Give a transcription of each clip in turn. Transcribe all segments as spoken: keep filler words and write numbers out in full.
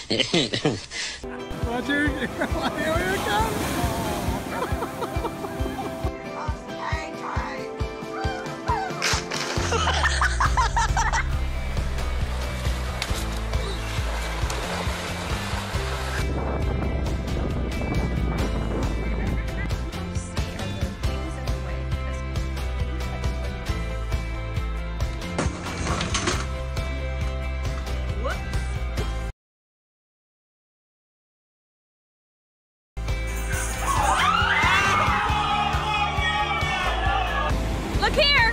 Watch her. Here it comes. Look here!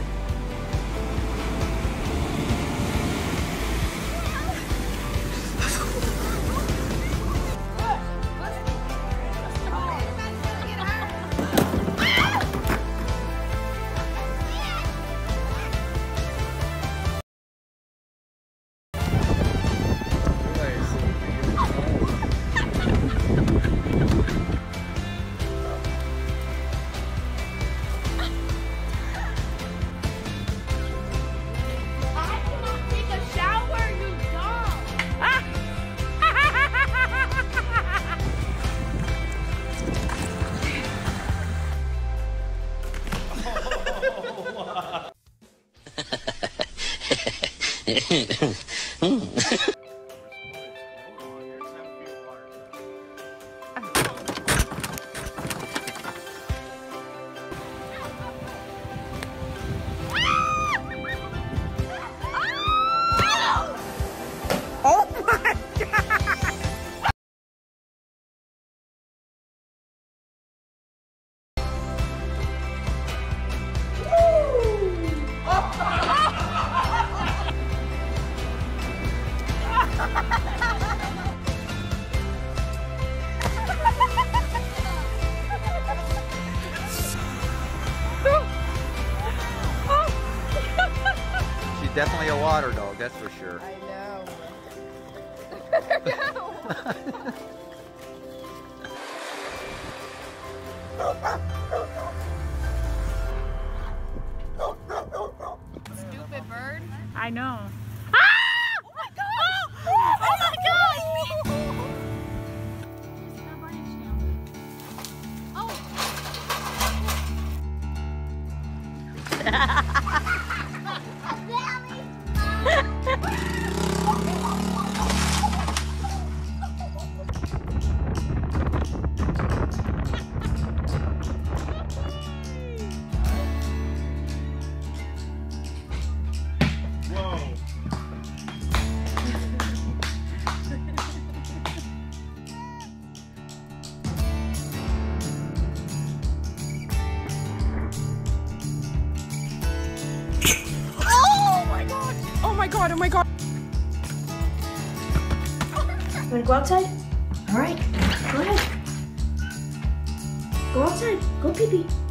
Definitely a water dog, that's for sure. I know. Stupid bird. I know. Ah! Oh my god! Oh, oh my god! Oh my god, oh my god. You wanna go outside? Alright, go ahead. Go outside. Go pee pee.